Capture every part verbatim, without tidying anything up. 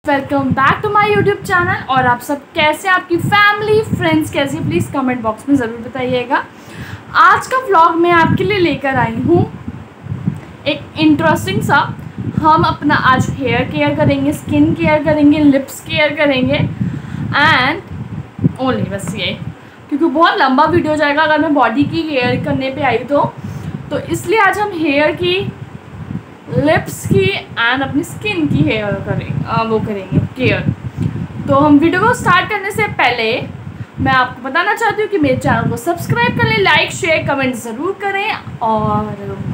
Welcome back to my YouTube channel. और आप सब कैसे, आपकी फैमिली फ्रेंड्स कैसे, प्लीज़ कमेंट बॉक्स में ज़रूर बताइएगा। आज का व्लॉग मैं आपके लिए लेकर आई हूँ एक इंटरेस्टिंग सा। हम अपना आज हेयर केयर करेंगे, स्किन केयर करेंगे, लिप्स केयर करेंगे एंड ओनली, बस ये, क्योंकि बहुत लंबा वीडियो हो जाएगा अगर मैं बॉडी की केयर करने पे आई तो तो इसलिए आज हम हेयर की, लिप्स की एंड अपनी स्किन की हेयर करेंगे, वो करेंगे केयर। तो हम वीडियो को स्टार्ट करने से पहले मैं आपको बताना चाहती हूँ कि मेरे चैनल को सब्सक्राइब कर लें, लाइक शेयर कमेंट ज़रूर करें। और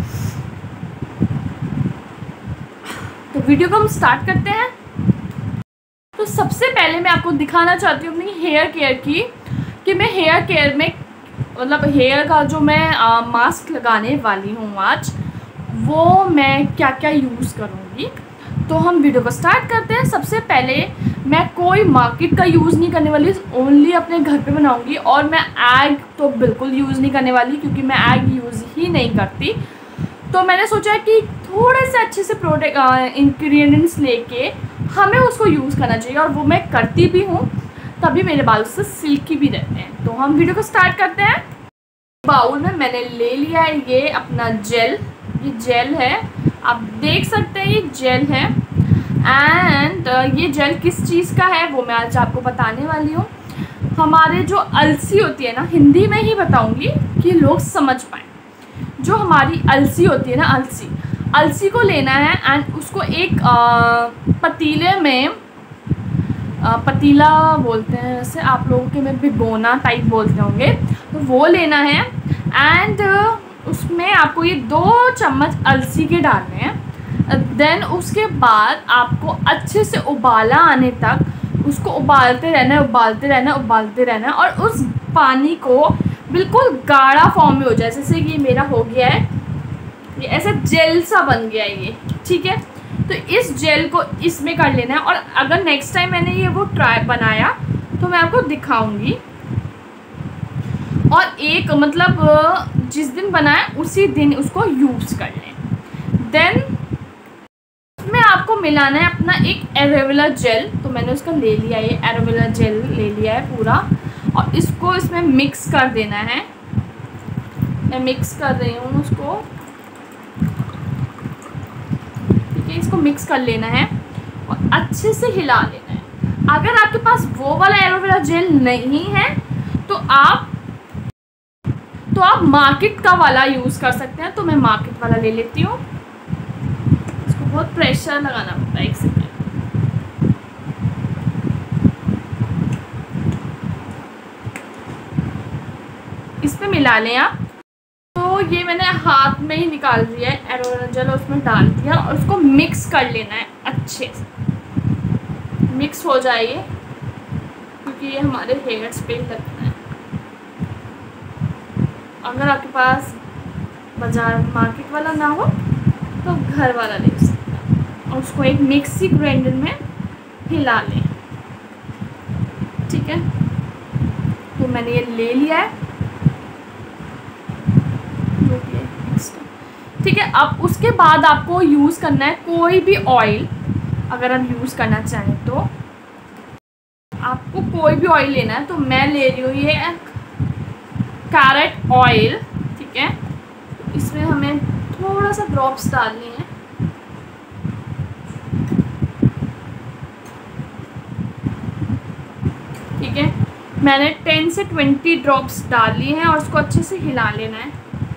तो वीडियो को हम स्टार्ट करते हैं। तो सबसे पहले मैं आपको दिखाना चाहती हूँ अपनी हेयर केयर की, कि मैं हेयर केयर में मतलब हेयर का जो मैं आ, मास्क लगाने वाली हूँ आज, वो मैं क्या क्या यूज़ करूँगी। तो हम वीडियो को स्टार्ट करते हैं। सबसे पहले मैं कोई मार्केट का यूज़ नहीं करने वाली, ओनली अपने घर पे बनाऊँगी। और मैं एग तो बिल्कुल यूज़ नहीं करने वाली, क्योंकि मैं एग यूज़ ही नहीं करती। तो मैंने सोचा कि थोड़े से अच्छे से प्रोडक्ट इंग्रेडिएंट्स लेके हमें उसको यूज़ करना चाहिए, और वो मैं करती भी हूँ, तभी मेरे बाल से सिल्की भी रहते हैं। तो हम वीडियो को स्टार्ट करते हैं। बाउल में मैंने ले लिया है ये अपना जेल, ये जेल है, आप देख सकते हैं ये जेल है। एंड ये जेल किस चीज़ का है वो मैं आज आपको बताने वाली हूँ। हमारे जो अलसी होती है ना, हिंदी में ही बताऊँगी कि लोग समझ पाएँ। जो हमारी अलसी होती है ना, अलसी अलसी को लेना है एंड उसको एक आ, पतीले में, आ, पतीला बोलते हैं वैसे आप लोगों के में भिगोना टाइप बोलते होंगे, तो वो लेना है। एंड उसमें आपको ये दो चम्मच अलसी के डालने हैं। देन उसके बाद आपको अच्छे से उबाला आने तक उसको उबालते रहना है, उबालते रहना है, उबालते रहना है। और उस पानी को बिल्कुल गाढ़ा फॉर्म में हो जाए, जैसे कि मेरा हो गया है, ये ऐसा जेल सा बन गया है ये, ठीक है। तो इस जेल को इसमें कर लेना है। और अगर नेक्स्ट टाइम मैंने ये वो ट्राई बनाया तो मैं आपको दिखाऊंगी। और एक मतलब जिस दिन बनाए उसी दिन उसको यूज़ कर लें। देन इसमें आपको मिलाना है अपना एक एलोवेरा जेल। तो मैंने उसका ले लिया, ये एलोवेरा जेल ले लिया है पूरा, और इसको इसमें मिक्स कर देना है। मैं मिक्स कर रही हूँ उसको, ठीक है। इसको मिक्स कर लेना है और अच्छे से हिला लेना है। अगर आपके पास वो वाला एलोवेरा जेल नहीं है तो आप तो आप मार्केट का वाला यूज़ कर सकते हैं। तो मैं मार्केट वाला ले लेती हूँ। इसको बहुत प्रेशर लगाना पड़ता है, एक सेकेंड। इस पे मिला लें आप। तो ये मैंने हाथ में ही निकाल दिया है एलोवेरा जेल, उसमें डाल दिया और उसको मिक्स कर लेना है अच्छे से। मिक्स हो जाए क्योंकि ये हमारे हेयर्स पे लगना है। अगर आपके पास बाजार मार्केट वाला ना हो तो घर वाला ले सकते हैं, और उसको एक मिक्सी ग्राइंडर में हिला लें, ठीक है। तो मैंने ये ले लिया है, ठीक है। अब उसके बाद आपको यूज़ करना है कोई भी ऑयल। अगर आप यूज़ करना चाहें तो आपको कोई भी ऑयल लेना है। तो मैं ले रही हूँ ये कैरेट ऑयल, ठीक है। इसमें हमें थोड़ा सा ड्रॉप्स डालनी है, ठीक है। मैंने टेन से ट्वेंटी ड्रॉप्स डाली हैं और उसको अच्छे से हिला लेना है।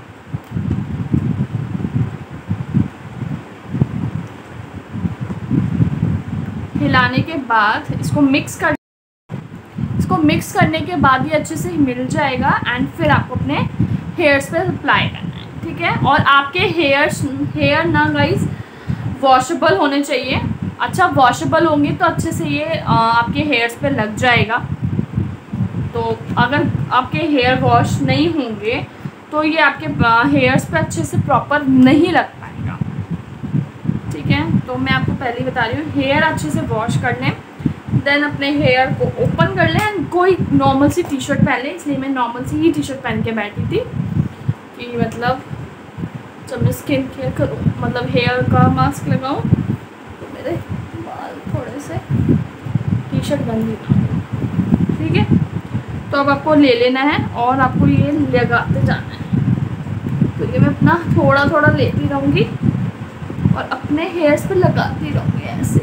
हिलाने के बाद इसको मिक्स कर इसको मिक्स करने के बाद ये अच्छे से मिल जाएगा। एंड फिर आपको अपने हेयर्स पे अप्लाई करना है, ठीक है। और आपके हेयर्स हेयर ना गाइस वॉशेबल होने चाहिए। अच्छा वॉशेबल होंगे तो अच्छे से ये आ, आपके हेयर्स पे लग जाएगा। तो अगर आपके हेयर वॉश नहीं होंगे तो ये आपके हेयर्स पे अच्छे से प्रॉपर नहीं लग पाएगा, ठीक है। तो मैं आपको पहले ही बता रही हूँ, हेयर अच्छे से वॉश कर लें। देन अपने हेयर को ओपन कर लें एंड कोई नॉर्मल सी टी शर्ट पहन लें। इसलिए मैं नॉर्मल सी ही टी शर्ट पहन के बैठी थी कि मतलब जब मैं स्किन केयर करूँ, मतलब हेयर का मास्क लगाऊँ तो मेरे बाल थोड़े से टी शर्ट गंदी ना हो, ठीक है। तो अब आपको ले लेना है और आपको ये लगाते जाना है। तो ये मैं अपना थोड़ा थोड़ा लेती रहूँगी और अपने हेयर्स पे लगाती रहूँगी ऐसे,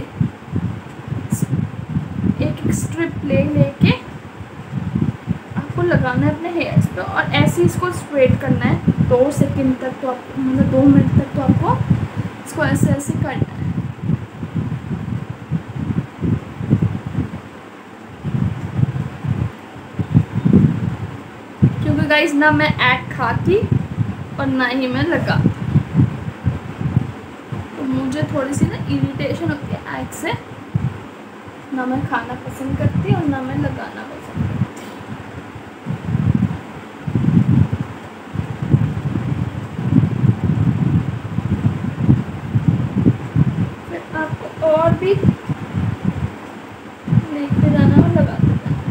एक एक स्ट्रिप ले लेके आपको लगाना है अपने हेयर्स पे और ऐसे इसको स्ट्रेट करना है दो सेकंड तक। तो आपको मतलब दो मिनट तक तो आपको इसको ऐसे ऐसे करना है। क्योंकि गाइस ना मैं ऐड खाती और ना ही मैं लगाती, तो मुझे थोड़ी सी ना इरिटेशन होती है ऐड से। ना मैं खाना पसंद करती और ना मैं लगाना पसंद करती। फिर आपको और भी लेके जाना और लगाते जाना,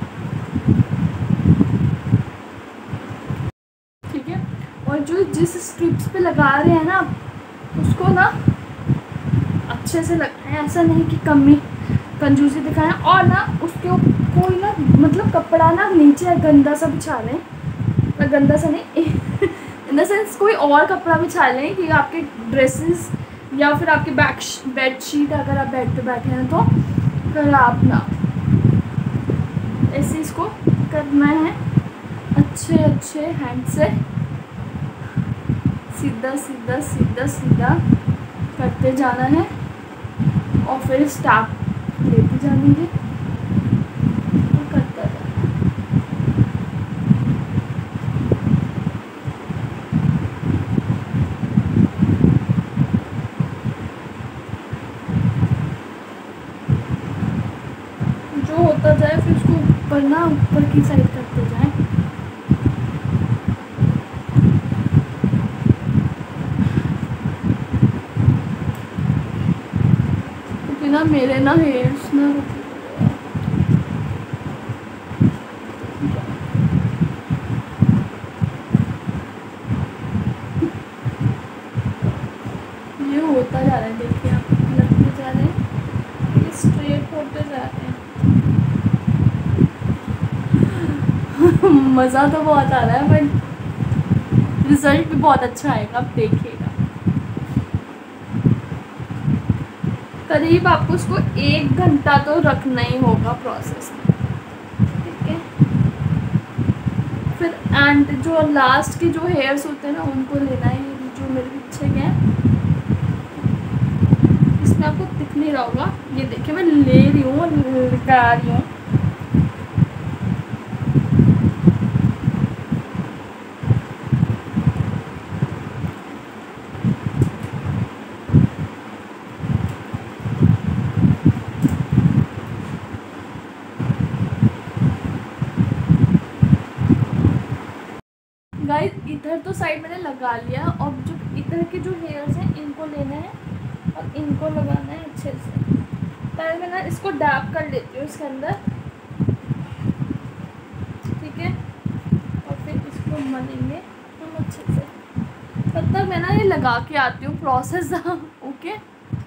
ठीक है। और जो जिस स्ट्रिप्स पे लगा रहे हैं ना उसको ना अच्छे से लगाएं, ऐसा नहीं कि कमी कंजूसी दिखाएं। और ना उसके कोई ना मतलब कपड़ा ना नीचे गंदा सा बिछा लें, गंदा सा नहीं इन द सेंस कोई और कपड़ा बिछा लें कि आपके ड्रेसेस या फिर आपके बैक बेड शीट अगर आप बेड पे बैठे हैं तो खराब ना, ऐसे इसको करना है अच्छे अच्छे हैंड से, सीधा सीधा सीधा सीधा करते जाना है और फिर स्टार्ट लेते जानी है और करता जाना। जो होता जाए फिर उसको ऊपर ना ऊपर की साइड करते जाए। क्योंकि ना मेरे ना हेयर्स ना ये होता जा रहा है, देखिए आप लगते जा रहे हैं, ये स्ट्रेट होते जा रहे हैं। मज़ा तो बहुत आ रहा है बट रिज़ल्ट भी बहुत अच्छा आएगा, आप देखिएगा। करीब आपको उसको एक घंटा तो रखना ही होगा प्रोसेस में, ठीक है। फिर एंड जो लास्ट के जो हेयर्स होते हैं ना उनको लेना है, जो मेरे पीछे के हैं। इसमें आपको दिख नहीं रहा होगा, ये देखिए मैं ले रही हूँ, लगा रही हूँ। गाइस इधर तो साइड मैंने लगा लिया और जो इधर के जो हेयर्स हैं इनको लेना है और इनको लगाना है अच्छे से। पहले मैं ना इसको डैप कर लेती हूँ इसके अंदर, ठीक है, और फिर इसको मलेंगे हम अच्छे से। तब तक मैं ना ये लगा के आती हूँ प्रोसेस ओके।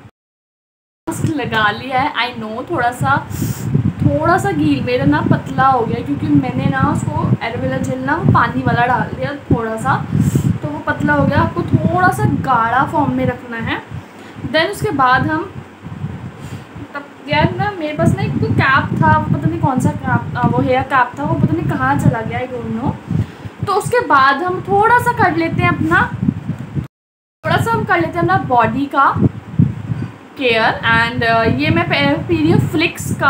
लगा लिया है, आई नो थोड़ा सा थोड़ा सा गील मेरा ना पतला हो गया क्योंकि मैंने ना उसको एलोवेरा जेल ना पानी वाला डाल दिया थोड़ा सा, तो वो पतला हो गया। आपको थोड़ा सा गाढ़ा फॉर्म में रखना है। देन उसके बाद हम तब यार ना मेरे पास ना एक तो कैप था, वो पता नहीं कौन सा कैप था, वो हेयर कैप था, वो पता नहीं कहाँ चला गया, आई डोंट नो। तो उसके बाद हम थोड़ा सा कर लेते हैं अपना थोड़ा सा हम कर लेते हैं अपना बॉडी का केयर। एंड uh, ये मैं पी रही हूँ फ्लिक्स का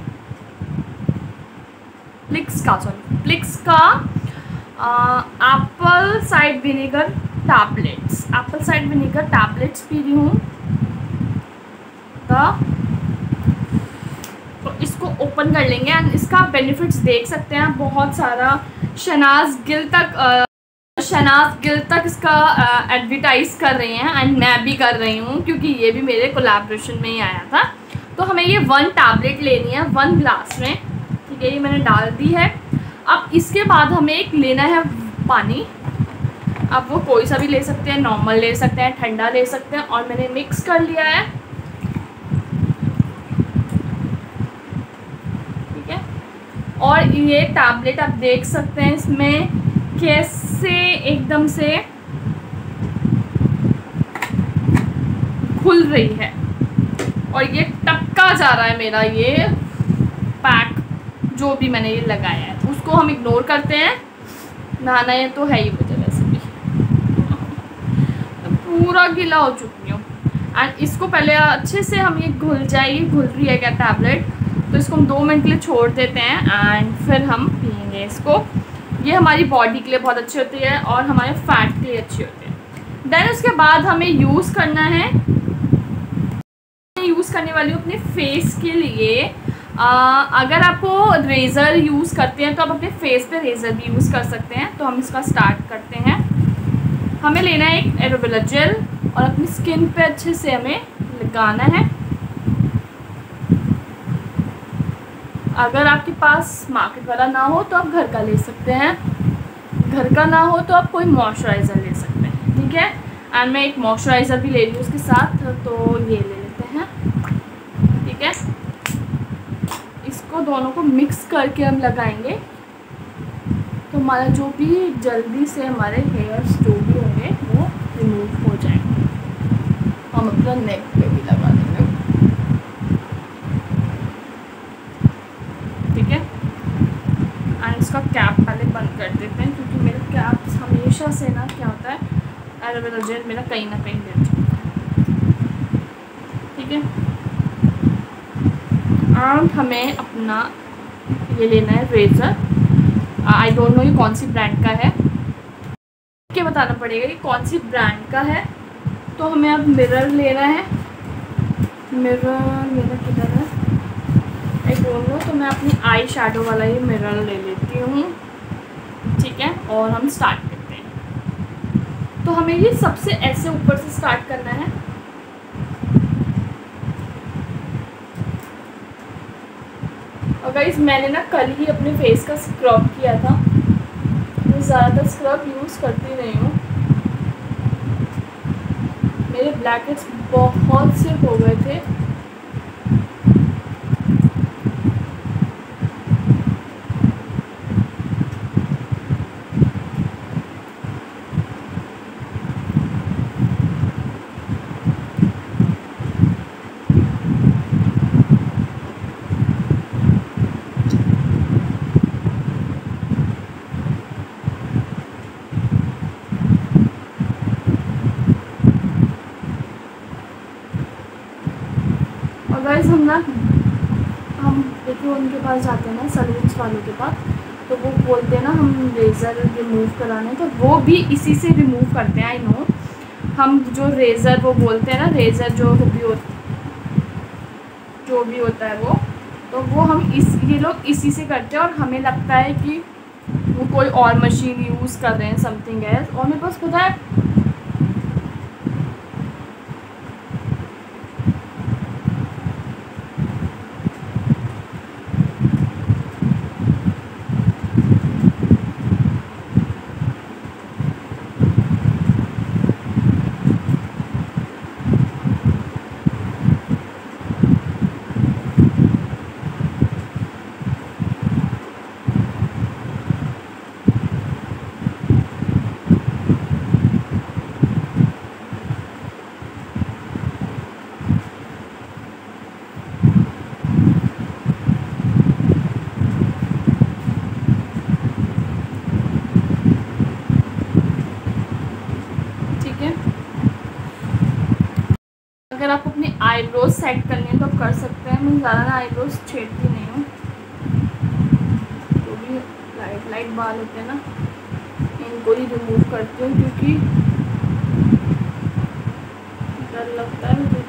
फ्लिक्स का सॉरी फ्लिक्स का apple side vinegar tablets apple side vinegar tablets पी रही हूँ। तो इसको ओपन कर लेंगे एंड इसका बेनिफिट्स देख सकते हैं बहुत सारा। शहनाज गिल तक uh, शहनाज गिल तक इसका एडवर्टाइज uh, कर रही हैं एंड मैं भी कर रही हूँ क्योंकि ये भी मेरे कोलैबोरेशन में ही आया था। तो हमें ये वन टैबलेट लेनी है वन ग्लास में, ठीक है, ये मैंने डाल दी है। अब इसके बाद हमें एक लेना है पानी, अब वो कोई सा भी ले सकते हैं, नॉर्मल ले सकते हैं, ठंडा ले सकते हैं, और मैंने मिक्स कर लिया है और ये टैबलेट आप देख सकते हैं इसमें कैसे एकदम से खुल रही है, और ये टपका जा रहा है मेरा ये पैक जो भी मैंने ये लगाया है। उसको हम इग्नोर करते हैं, नहाना ये तो है ही मुझे वैसे भी। तो पूरा गीला हो चुकी हूँ। एंड इसको पहले अच्छे से हम ये घुल जाएगी, घुल रही है क्या टैबलेट, तो इसको हम दो मिनट के लिए छोड़ देते हैं एंड फिर हम पियेंगे इसको। ये हमारी बॉडी के लिए बहुत अच्छी होती है और हमारे फैट के लिए अच्छी होती है। देन उसके बाद हमें यूज़ करना है, यूज़ करने वाली हूँ अपने फेस के लिए। आ, अगर आपको रेज़र यूज़ करते हैं तो आप अपने फेस पे रेज़र भी यूज़ कर सकते हैं। तो हम इसका स्टार्ट करते हैं। हमें लेना है एक एलोवेरा जेल और अपनी स्किन पे अच्छे से हमें लगाना है। अगर आपके पास मार्केट वाला ना हो तो आप घर का ले सकते हैं, घर का ना हो तो आप कोई मॉइस्चराइज़र ले सकते हैं, ठीक है। एंड मैं एक मॉइस्चराइज़र भी ले रही हूँ उसके साथ, तो ये ले लेते हैं, ठीक है। इसको दोनों को मिक्स करके हम लगाएंगे तो हमारा जो भी जल्दी से हमारे हेयर्स जो भी होंगे वो रिमूव हो जाएंगे। हम अपना नेक पे भी लगा देंगे, ठीक है। एंड इसका कैप पहले बंद कर देते हैं क्योंकि मेरे कैप्स हमेशा से ना क्या होता है एलोवेरा जेल मेरा कहीं ना कहीं गिर जाता है, ठीक है। एंड हमें अपना ये लेना है रेज़र। आई डोंट नो ये कौन सी ब्रांड का है, क्या बताना पड़ेगा कि कौन सी ब्रांड का है। तो हमें अब मिरर लेना है, मिरर मेरा किधर है, आई डोंट नो। तो मैं अपनी आई शैडो वाला ये मिरर ले लेती हूँ, ठीक है। और हम स्टार्ट करते हैं। तो हमें ये सबसे ऐसे ऊपर से स्टार्ट करना है। और गाइस मैंने ना कल ही अपने फेस का स्क्रब किया था, मैं ज़्यादातर स्क्रब यूज़ करती नहीं हूँ। मेरे ब्लैक हेड्स बहुत से हो गए थे, गाइस हम ना हम देखिए उनके पास जाते हैं ना सलून्स वालों के पास, तो वो बोलते हैं ना हम रेज़र रिमूव कराने, तो वो भी इसी से रिमूव करते हैं। आई नो हम जो रेज़र वो बोलते हैं ना, रेज़र जो भी हो जो भी होता है वो, तो वो हम इस ये लोग इसी से करते हैं। और हमें लगता है कि वो कोई और मशीन यूज़ कर रहे हैं, समथिंग एल्स। और मेरे पास पता है अगर आप अपनी आईब्रोज सेट करनी है तो आप कर सकते हैं। मैं ज़्यादा ना आईब्रोज छेड़ती नहीं हूँ, जो भी लाइट लाइट बाल होते हैं ना इनको ही रिमूव करती हूँ क्योंकि डर लगता है मुझे।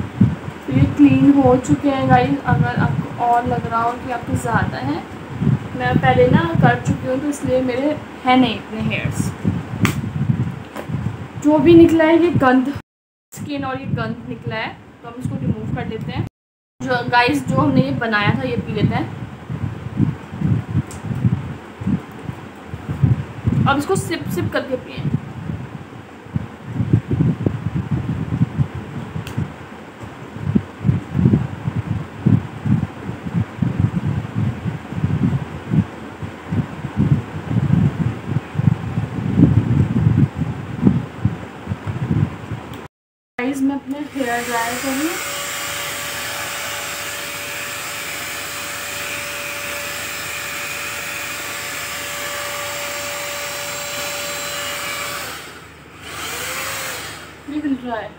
क्लीन हो चुके हैं गाइस। अगर आपको और लग रहा हो कि आपके ज़्यादा है मैं पहले ना कर चुकी हूँ तो इसलिए मेरे है नहीं इतने हेयर्स। जो भी निकला है ये गंद, स्किन और ये गंद निकला है, तो हम इसको रिमूव कर लेते हैं। जो गाइस जो हमने ये बनाया था ये पी लेते हैं। अब इसको सिप सिप करके पिए। गाइस मैं अपने हेयर ड्राई करूँ। ये मिल रहा है।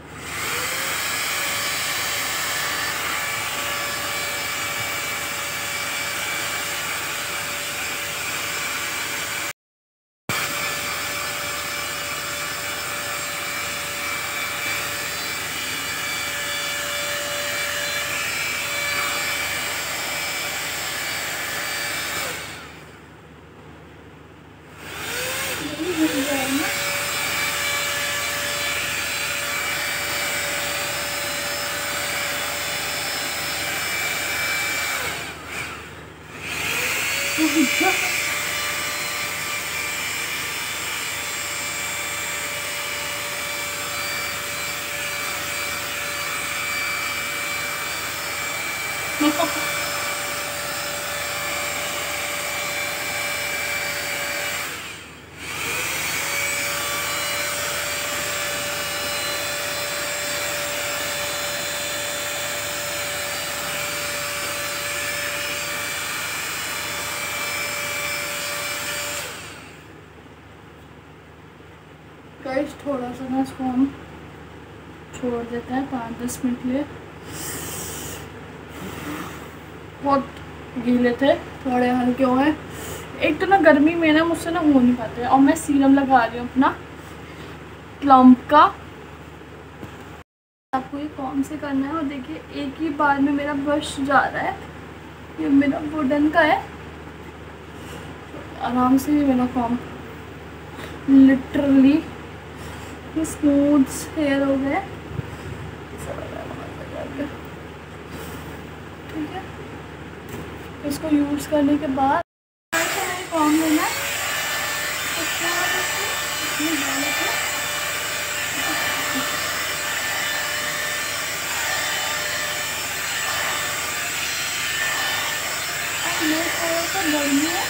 गाइस थोड़ा सा ना इसको हम छोड़ देते हैं पाँच दस मिनट के लिए। बहुत गीले थे, थोड़े हल्के हुए। एक तो ना गर्मी में ना मुझसे ना हो नहीं पाते, और मैं सीरम लगा रही हूँ अपना प्लम्प का। आपको ये कॉम से करना है, और देखिए एक ही बार में मेरा ब्रश जा रहा है। ये मेरा वुडन का है, आराम से ये मेरा कॉम लिटरली स्मूथ हेयर हो गए। ठीक है, इसको यूज़ करने के बाद कॉम लेना है। थोड़ा सा गर्मी है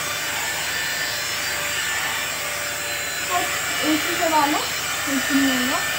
तो एक ही चला लो, एक ही नहीं होगा।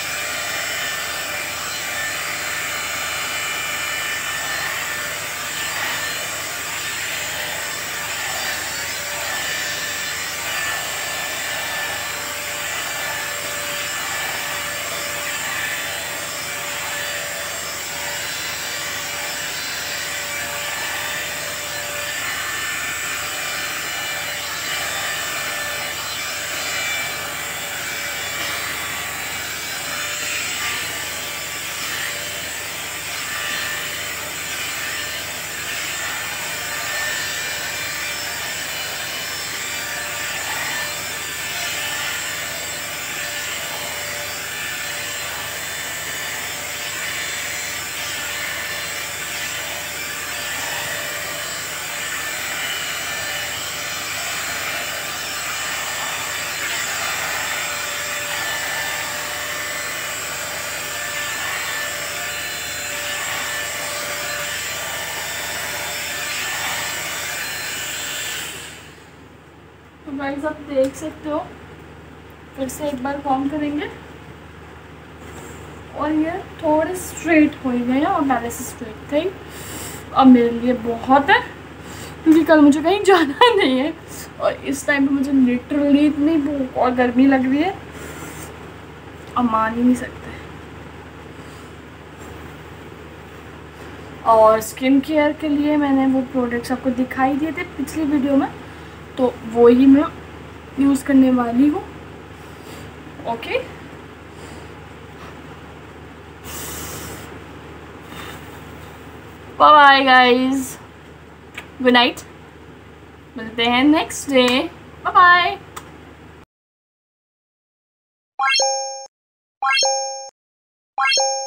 तो गाइस आप देख सकते हो, फिर से एक बार कॉम करेंगे और ये थोड़े स्ट्रेट हो ही गए हैं, और पहले से स्ट्रेट थे। अब मेरे लिए बहुत है, क्योंकि कल मुझे कहीं जाना नहीं है, और इस टाइम पे मुझे लिटरली इतनी भूख और गर्मी लग रही है, अब मान ही नहीं सकते। और स्किन केयर के लिए मैंने वो प्रोडक्ट्स आपको दिखाई दिए थे पिछली वीडियो में, तो वो ही मैं यूज़ करने वाली हूँ। Okay, bye guys, good night. मिलते हैं नेक्स्ट डे। Bye bye.